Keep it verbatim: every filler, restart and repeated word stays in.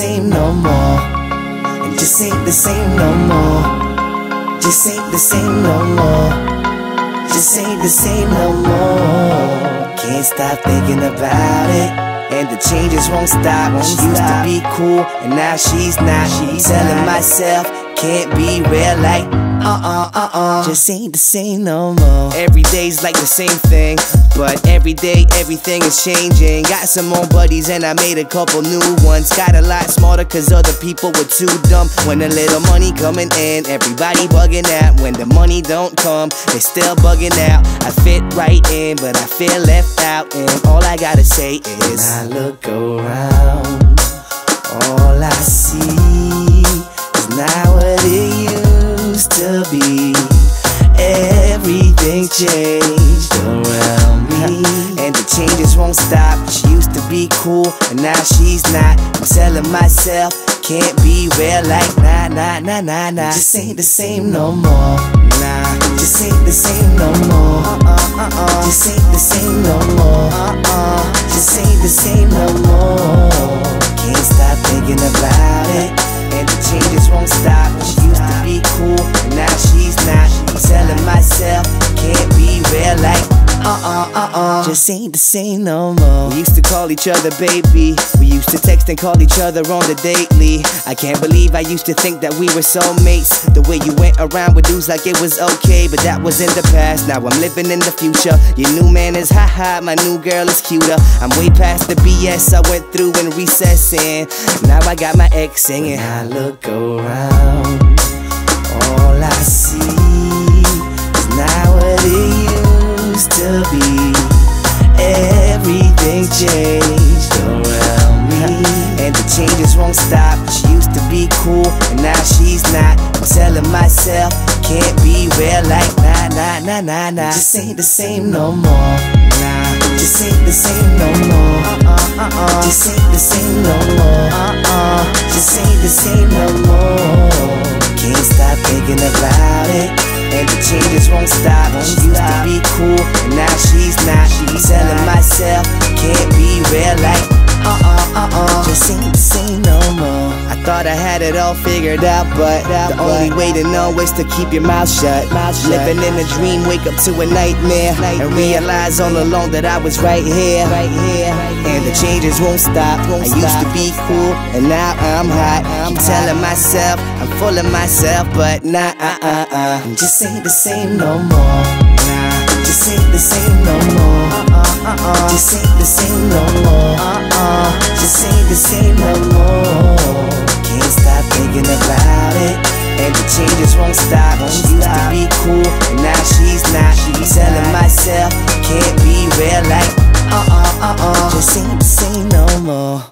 same no more. And just ain't the same no more. Just ain't the same no more. Just ain't the same no more. Can't stop thinking about it, and the changes won't stop. She used to be cool, and now she's not. She's telling myself, can't be real like uh-uh, uh-uh. Just ain't the same no more. Every day's like the same thing, but every day everything is changing. Got some more buddies and I made a couple new ones. Got a lot smarter cause other people were too dumb. When a little money coming in, everybody bugging out. When the money don't come, they still bugging out. I fit right in, but I feel left out. And all I gotta say is, when I look around, all I see is not what it used to be. Everything changed around me, and the changes won't stop. She used to be cool, and now she's not. I'm telling myself, can't be real like nah, nah, nah, nah, nah. Just ain't the same no more. Nah, just ain't the same no more. Uh-uh, uh-uh. Just ain't the same no more. Uh-uh. Just ain't the same no more. Can't stop thinking about it, and the changes won't stop. She used to be cool, and now she's not. I'm telling myself, can't be real like uh-uh, uh-uh. Just ain't the same no more. We used to call each other baby. We used to text and call each other on the daily. I can't believe I used to think that we were soulmates. The way you went around with dudes like it was okay, but that was in the past. Now I'm living in the future. Your new man is haha, my new girl is cuter. I'm way past the B S I went through in recessing. Now I got my ex singing. When I look around, all I see is not what it used to be. Everything changed around me, and the changes won't stop. She used to be cool, and now she's not. I'm telling myself, can't be real like nah, nah, nah, nah, nah. Just ain't the same no more. Nah, just ain't the same no more. Uh-uh, uh-uh. Just ain't the same no more. Uh-uh. Just ain't the same no more. Can't stop thinking about it, and the changes won't stop. She used to be cool, and now she's not. I'm telling myself, can't be real like uh-uh, uh-uh. Just ain't the same no more. I thought I had it all figured out, but the only way to know is to keep your mouth shut. Living in a dream, wake up to a nightmare, and realize all along that I was right here. And the changes won't stop. I used to be cool, and now I'm hot. I'm telling myself, I'm full of myself, but nah, uh-uh-uh. Just ain't the same no more. Nah, just ain't the same no more. Uh-uh, just ain't the same no more. Uh-uh, just ain't the same no more. Can't stop thinking about it, and the changes won't stop. She used to be cool, and now she's not. I'm telling myself, can't be real like uh-uh, uh-uh. Just ain't the same no more.